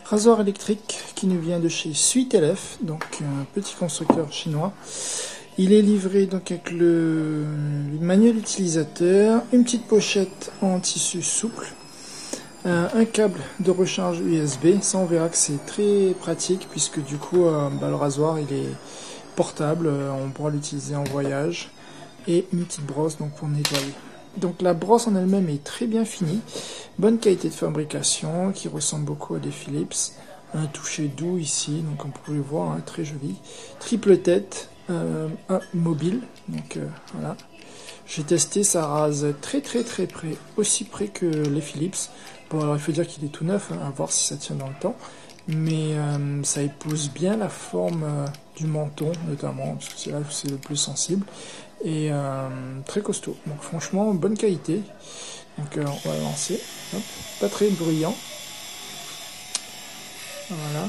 Rasoir électrique qui nous vient de chez SweetLF, donc un petit constructeur chinois. Il est livré donc avec le manuel utilisateur, une petite pochette en tissu souple, un câble de recharge USB. Ça on verra que c'est très pratique puisque du coup le rasoir il est portable, on pourra l'utiliser en voyage, et une petite brosse donc pour nettoyer. Donc la brosse en elle-même est très bien finie, bonne qualité de fabrication qui ressemble beaucoup à des Philips, un toucher doux ici, donc on peut le voir, hein, très joli, triple tête, mobile, donc voilà. J'ai testé, ça rase très près, aussi près que les Philips. Bon alors il faut dire qu'il est tout neuf, hein, à voir si ça tient dans le temps, mais ça épouse bien la forme du menton notamment, parce que c'est là où c'est le plus sensible. Et très costaud, donc franchement bonne qualité. Donc on va lancer. Hop. Pas très bruyant, voilà.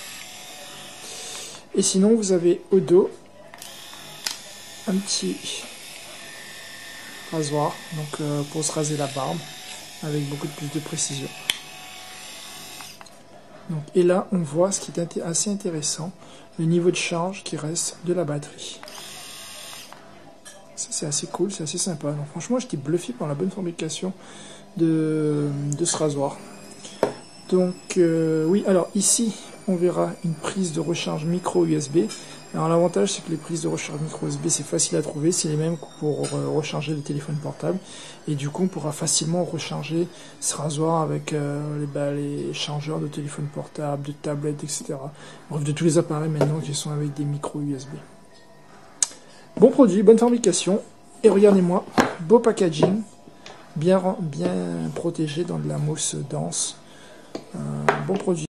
Et sinon vous avez au dos un petit rasoir, donc pour se raser la barbe avec beaucoup plus de précision. Donc, et là on voit ce qui est assez intéressant, le niveau de charge qui reste de la batterie. Ça c'est assez cool, c'est assez sympa. Donc franchement j'étais bluffé par la bonne fabrication de ce rasoir. Donc oui, alors ici on verra une prise de recharge micro USB. Alors l'avantage c'est que les prises de recharge micro USB c'est facile à trouver, c'est les mêmes que pour recharger le téléphone portable. Et du coup on pourra facilement recharger ce rasoir avec les chargeurs de téléphone portable, de tablettes, etc. Bref, de tous les appareils maintenant qui sont avec des micro USB. Bon produit, bonne fabrication, et regardez-moi, beau packaging, bien protégé dans de la mousse dense, bon produit.